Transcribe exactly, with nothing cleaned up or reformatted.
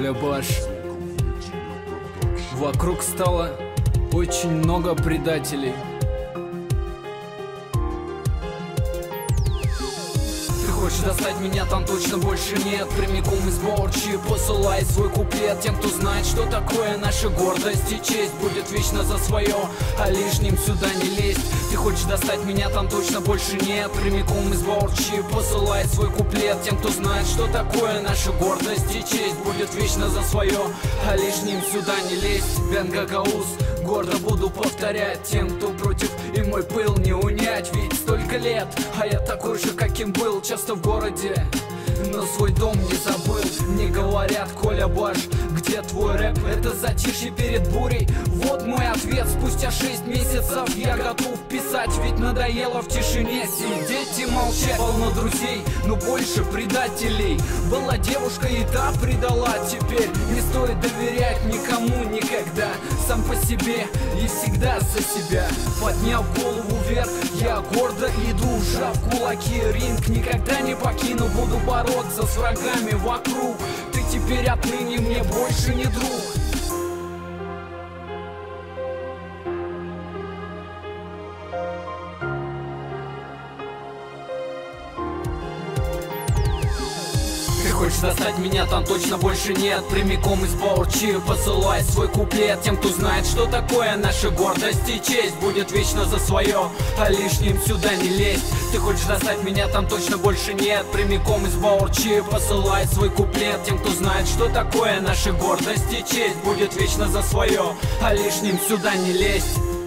Коля Баш. Вокруг стало очень много предателей. Хочешь достать меня, там точно больше нет. Прямиком из Борчи посылай свой куплет тем, кто знает, что такое наша гордость и честь. Будет вечно за свое, а лишним сюда не лезть. Ты хочешь достать меня, там точно больше нет. Прямиком из Борчи посылай свой куплет тем, кто знает, что такое наша гордость и честь. Будет вечно за свое, а лишним сюда не лезть. Бен Гагауз, гордо буду повторять тем, кто против, и мой пыл не унять. Ведь столько лет, а я такой же, каким был. Часто в городе, но свой дом не забыл. Мне говорят: Коля Баш, где твой рэп? Это затишье перед бурей. Вот мой ответ: спустя шесть месяцев я готов писать. Ведь надоело в тишине сидеть и молчать. Полно друзей, но больше предателей. Была девушка и та предала. Теперь не стоит доверять никому никогда. Сам по себе и всегда за себя. Подняв голову вверх, я гордо иду, сжав кулаки. Ринг никогда не покину, буду бороться с врагами вокруг. Ты теперь отныне мне больше не друг. Хочешь достать меня, там точно больше нет. Прямиком из Борчи посылай свой куплет тем, кто знает, что такое наша гордость и честь. Будет вечно за свое, а лишним сюда не лезть. Ты хочешь достать меня, там точно больше нет. Прямиком из Борчи посылай свой куплет тем, кто знает, что такое наша гордость и честь. Будет вечно за свое, а лишним сюда не лезть.